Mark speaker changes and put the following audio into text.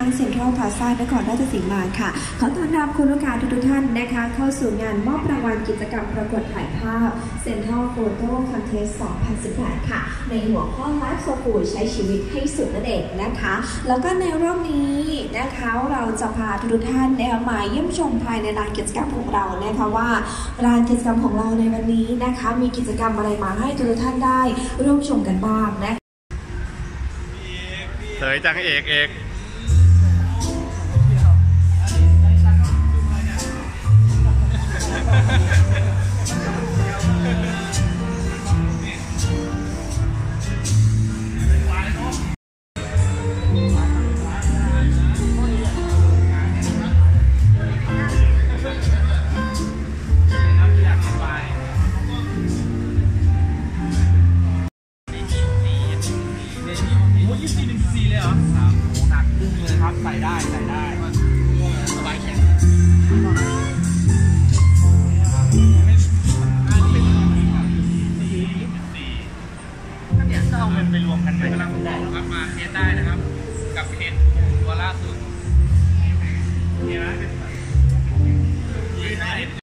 Speaker 1: เซ็นทรัลพลาซ่านครราชสีมาค่ะขอต้อนรับคุณลูกค้าทุกท่านนะคะเข้าสู่งานมอบรางวัลกิจกรรมประกวดถ่ายภาพเซ็นทรัลโฟโต้คอนเทสต์2018ค่ะในหัวข้อ Life for Good ใช้ชีวิตให้สุดนั่นเองนะคะแล้วก็ในรอบนี้นะคะเราจะพาทุกท่านมาเยี่ยมชมภายในลานกิจกรรมของเรานะคะว่าลานกิจกรรมของเราในวันนี้นะคะมีกิจกรรมอะไรมาให้ทุกท่านได้ร่วมชมกันบ้างนะ
Speaker 2: เสยจังเอก
Speaker 3: 24เลยเหรอครับหนักขึ้นเลยครับใส่ได้สบายแขนเนี่ยถ้าเอาเงินไปรวมกันไปกำลังบอกนะครับมาเทสได้นะครับกับเพจตัวล่าสุดเนี่ยนะ